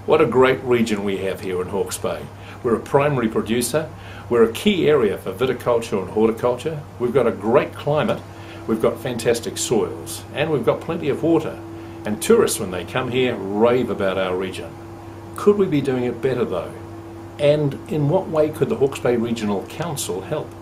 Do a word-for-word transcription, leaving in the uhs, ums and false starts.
What a great region we have here in Hawke's Bay. We're a primary producer, we're a key area for viticulture and horticulture, we've got a great climate, we've got fantastic soils, and we've got plenty of water. And tourists, when they come here, rave about our region. Could we be doing it better though? And in what way could the Hawke's Bay Regional Council help?